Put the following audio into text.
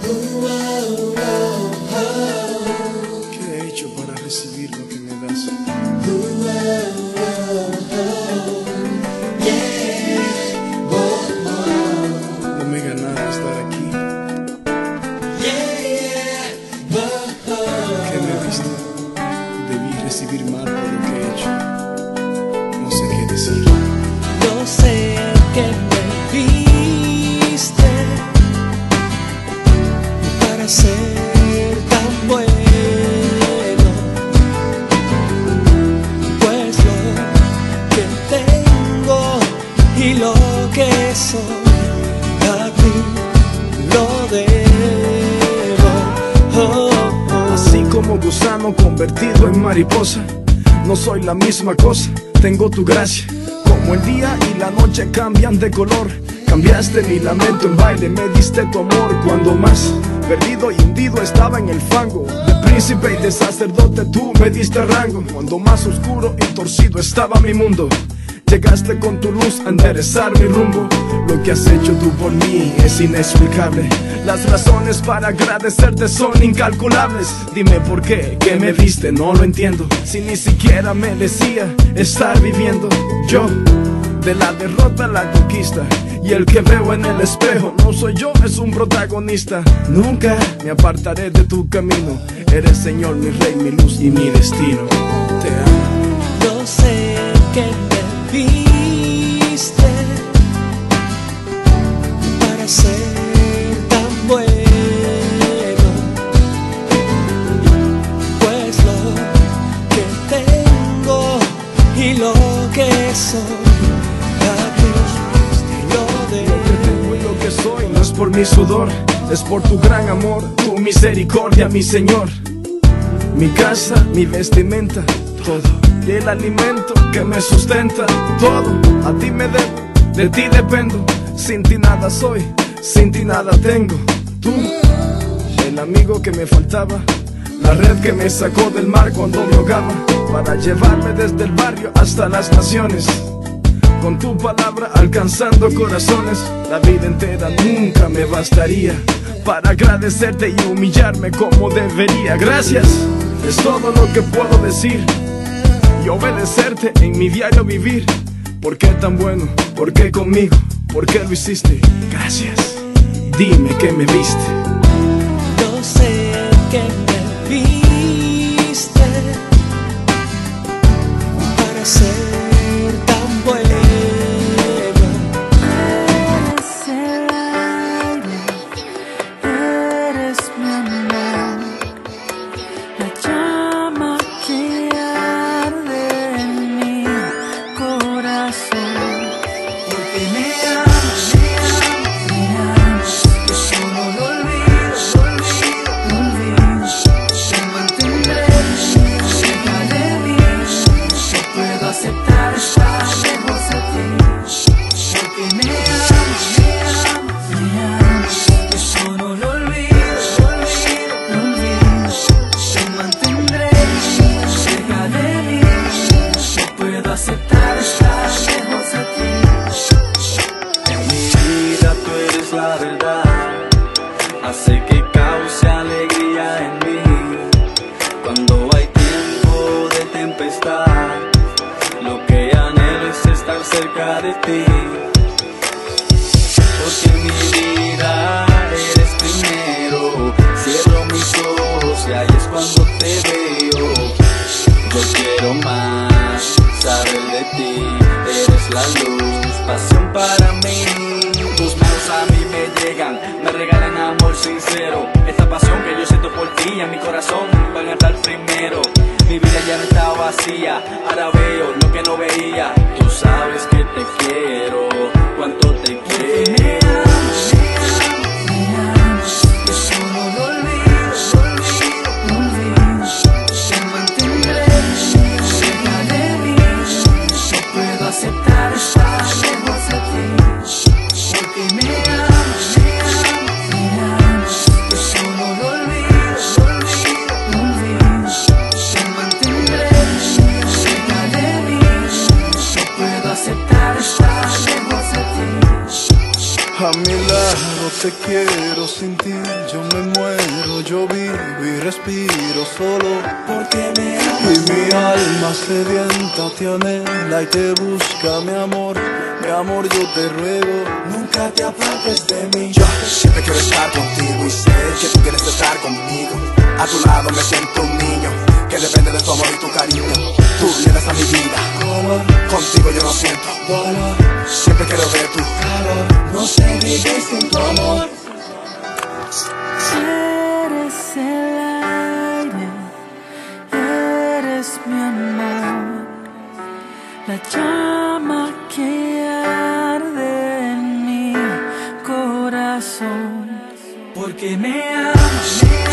¿Qué he hecho para recibir lo que me das? No me ganaba estar aquí. ¿Qué me diste? Debí recibir mal por lo que he hecho. No sé qué decir. No sé qué me viste para ser tan bueno, pues lo que tengo y lo que soy a ti lo debo. Así como gusano convertido en mariposa, no soy la misma cosa, tengo tu gracia. Como el día y la noche cambian de color, cambiaste mi lamento en baile, me diste tu amor. Cuando más perdido y hundido estaba en el fango, de príncipe y de sacerdote tú me diste rango. Cuando más oscuro y torcido estaba mi mundo, llegaste con tu luz a enderezar mi rumbo. Lo que has hecho tú por mí es inexplicable. Las razones para agradecerte son incalculables. Dime por qué, que me viste, no lo entiendo. Si ni siquiera merecía estar viviendo. Yo, de la derrota a la conquista, y el que veo en el espejo no soy yo, es un protagonista. Nunca me apartaré de tu camino. Eres Señor, mi Rey, mi luz y mi destino. Te amo. No sé qué me viste para ser tan bueno, pues lo que tengo y lo que soy a ti lo Tengo y lo que soy no es por mi sudor, es por tu gran amor, tu misericordia, mi Señor. Mi casa, mi vestimenta, todo. Y el alimento que me sustenta, todo. A ti me debo, de ti dependo. Sin ti nada soy, sin ti nada tengo. Tú, el amigo que me faltaba, la red que me sacó del mar cuando me ahogaba, para llevarme desde el barrio hasta las naciones. Con tu palabra alcanzando corazones, la vida entera nunca me bastaría para agradecerte y humillarme como debería. Gracias, es todo lo que puedo decir, y obedecerte en mi diario vivir. ¿Por qué tan bueno? ¿Por qué conmigo? ¿Por qué lo hiciste? Gracias, dime que me viste. No sé qué me viste para ser tan bueno. Eres el aire, eres mi amor, la llama que arde en mi corazón. Porque me amas, me amas, yo solo lo olvido, lo olvido. Te mantendré cerca de mí, no puedo aceptar estar lejos de ti. Porque me amas, me amas, yo solo lo olvido, lo olvido. Te mantendré cerca de mí, no puedo aceptar estar lejos de ti. En mi vida tú eres la verdad, hace que cause alegría en mí. Cuando hay tiempo de tempestad, lo que anhelo es estar cerca de ti. Porque en mi vida eres primero, cierro mis ojos y ahí es cuando te veo. Yo quiero más saber de ti, eres la luz, pasión para mí. Tus manos a mí me llegan, me regalan amor sincero. Esta pasión que yo siento por ti en mi corazón van a estar primero. Mi vida ya no está vacía, ahora veo lo que no veía. Tú sabes que te quiero, cuánto te quiero. Yo solo lo olvido, lo olvido. Te mantendré cerca de mí, no puedo aceptar estar lejos de ti. Porque me amas, yo solo lo olvido, lo olvido. Te mantendré cerca de mí, no puedo aceptar estar lejos de ti. A mi lado te quiero, sin ti yo me muero. Yo vivo y respiro solo porque me y amas. mi alma sedienta te anhela y te busca, mi amor. Mi amor, yo te ruego, Nunca te apartes de mí. Yo siempre quiero estar contigo y sé que tú quieres estar conmigo. A tu lado me siento un niño que depende de tu amor y tu cariño. Tú vienes a mi vida, contigo yo no siento Dolor, siempre quiero ver tu calor, no sé vivir sin tu amor. Eres el aire, eres mi amor, la llama que arde en mi corazón. Porque me amas.